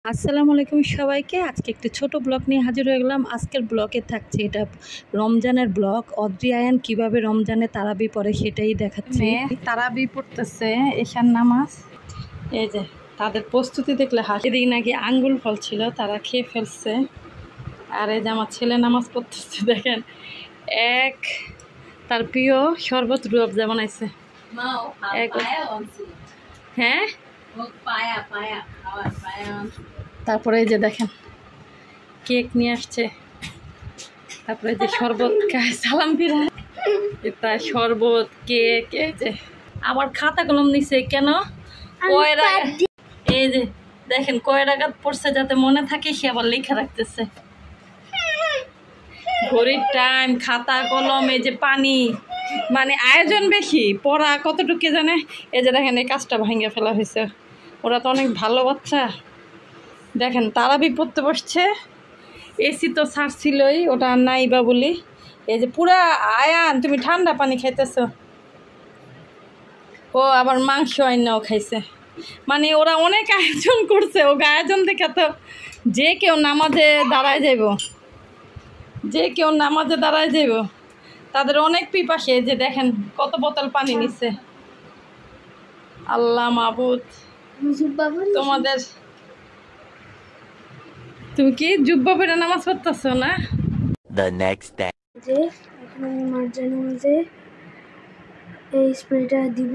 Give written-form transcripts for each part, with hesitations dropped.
আসসালামু আলাইকুম সবাইকে। আজকে একটি ছোট ব্লগ নিয়ে হাজির হয়ে গেলাম। আজকের ব্লগে থাকছে এটা রমজানের ব্লগ। অদ্রি আয়ান কীভাবে রমজানে তারাবি পড়ে সেটাই দেখাচ্ছি। তারাবি পড়তেছে এশার নামাজ। এই যে তাদের প্রস্তুতি দেখলে হাসি দিই নাকি আঙ্গুল ফল ছিল তারা খেয়ে ফেলছে। আর এই যে আমার ছেলে নামাজ পড়তেছে দেখেন, এক তার প্রিয় শরবত রুয়াবজা বানাইছে। হ্যাঁ, তারপরে এই যে দেখেন কেক নিয়ে আসছে, তারপরে যে শরবত খায় সালাম ফিরা, এটা শরবত কেক। এই যে আবার খাতা কলম নিছে কেন, এই যে দেখেন কয় রাকাত পড়ছে যাতে মনে থাকে সে আবার লেখা রাখতেছে। ঘড়ির টাইম, খাতা কলম, এই যে পানি, মানে আয়োজন বেশি, পড়া কতটুকু জানে। এই যে দেখেন এই কাজটা ভাঙিয়ে ফেলা হয়েছে। ওরা তো অনেক ভালো বাচ্চা। দেখেন তারাবি পড়তে বসছে, এসি তো ছাড়ছিলই, ওটা নাই বা বলি। এই যে পুরা আয়ান তুমি ঠান্ডা পানি খাইতেছ, ও আবার মাংস আইনাও খাইছে। মানে ওরা অনেক আয়োজন করছে। ও আয়োজন দেখে তো যে কেউ নামাজে দাঁড়ায় যাইব, যে কেউ নামাজে দাঁড়ায় যাইব। তাদের অনেক পিপাসে, যে দেখেন কত বোতল পানি নিচ্ছে। আল্লাহ মাবুদ, তোমাদের তুমি কি জুব্বা পরে নামাজ পড়তেছ না? The next day. যে এখন আমি মার্জানি মাঝে এই স্প্রেটা দিব,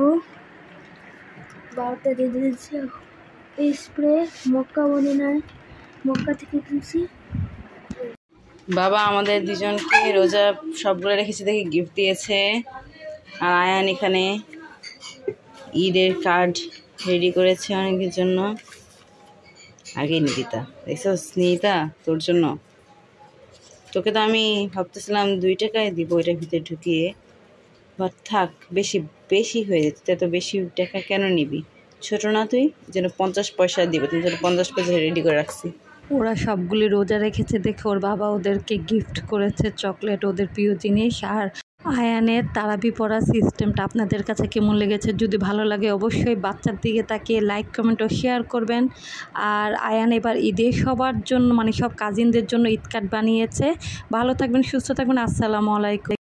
12টা দিয়ে দিয়েছি। এই স্প্রে মক্কা বলে নাই, মক্কা থেকে কিনছি। বাবা আমাদের দুজনকে রোজা সবগুলো রেখেছে দেখে গিফট দিয়েছে। আর আয়ান এখানে ঈদের কার্ড রেডি করেছে অনেকের জন্য। আগে নিকিতা দেখছিস, নিকিতা তোর জন্য, তোকে তো আমি ভাবতেছিলাম 2 টাকায় দিব এটার ভিতরে ঢুকিয়ে, বাট থাক, বেশি বেশি হয়ে যেত। তুই এত বেশি টাকা কেন নিবি? ছোট না তুই, যেন 50 পয়সা দিব, তুমি যেন 50 পয়সা রেডি করে রাখছি। ওরা সবগুলি রোজা রেখেছে দেখে ওর বাবা ওদেরকে গিফট করেছে চকলেট, ওদের প্রিয় জিনিস। আর আয়ানের তারাবি পড়ার সিস্টেমটা আপনাদের কাছে কেমন লেগেছে? যদি ভালো লাগে অবশ্যই বাচ্চার দিকে তাকিয়ে লাইক কমেন্ট ও শেয়ার করবেন। আর আয়ান এবার ঈদে সবার জন্য, মানে সব কাজিনদের জন্য ঈদ কার্ড বানিয়েছে। ভালো থাকবেন, সুস্থ থাকবেন। আসসালামু আলাইকুম।